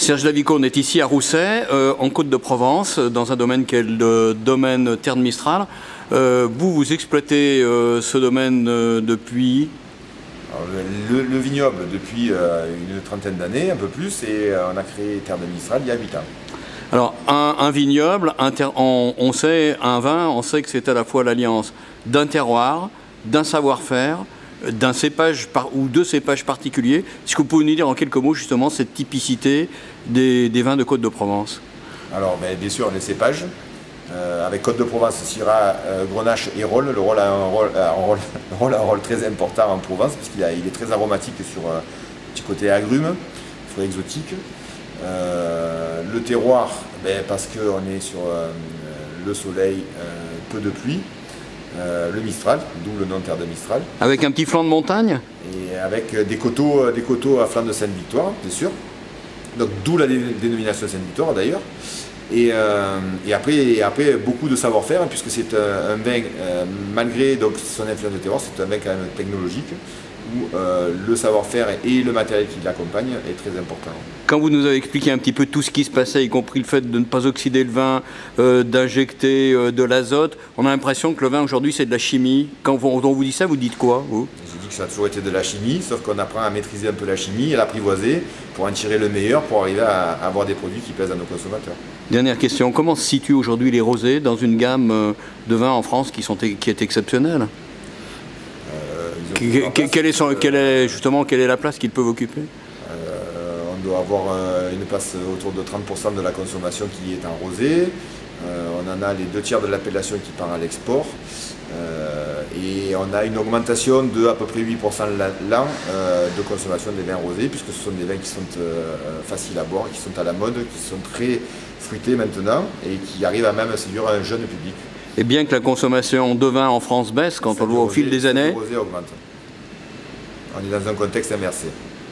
Serge Davico, on est ici à Rousset, en Côte-de-Provence, dans un domaine qui est le domaine Terre de Mistral. Vous exploitez ce domaine depuis... Alors, le vignoble depuis une trentaine d'années, un peu plus, et on a créé Terre de Mistral il y a 8 ans. Alors, un vignoble, on sait, un vin, on sait que c'est à la fois l'alliance d'un terroir, d'un savoir-faire, d'un cépage ou de cépages particuliers. Est-ce que vous pouvez nous dire en quelques mots justement cette typicité des vins de Côte-de-Provence? Alors, bien sûr, les cépages. Avec Côte-de-Provence, Syrah, Grenache et Rolle. Le Rolle a un rôle très important en Provence, puisqu'il est très aromatique sur un petit côté agrumes, fruits exotiques. Le terroir, parce qu'on est sur le soleil, peu de pluie. Le Mistral, d'où le nom Terre de Mistral. Avec un petit flanc de montagne? Et avec des coteaux à flanc de Sainte-Victoire, bien sûr. Donc d'où la dénomination Sainte-Victoire d'ailleurs. Et après beaucoup de savoir-faire, puisque c'est un vin, malgré donc, son influence de terroir, c'est un vin quand même technologique, où le savoir-faire et le matériel qui l'accompagne est très important. Quand vous nous avez expliqué un petit peu tout ce qui se passait, y compris le fait de ne pas oxyder le vin, d'injecter de l'azote, on a l'impression que le vin aujourd'hui c'est de la chimie. Quand on vous dit ça, vous dites quoi, vous? Je dis que ça a toujours été de la chimie, sauf qu'on apprend à maîtriser un peu la chimie et à l'apprivoiser pour en tirer le meilleur, pour arriver à avoir des produits qui plaisent à nos consommateurs. Dernière question, comment se situent aujourd'hui les rosés dans une gamme de vins en France qui est exceptionnelle? Quelle est la place qu'ils peuvent occuper? On doit avoir une place autour de 30% de la consommation qui est en rosé. On en a les 2 tiers de l'appellation qui part à l'export. Et on a une augmentation de à peu près 8% l'an de consommation des vins rosés, puisque ce sont des vins qui sont faciles à boire, qui sont à la mode, qui sont très fruités maintenant et qui arrivent à même séduire un jeune public. Et bien que la consommation de vin en France baisse, quand on le voit au fil des années, le rosé augmente. On est dans un contexte inversé.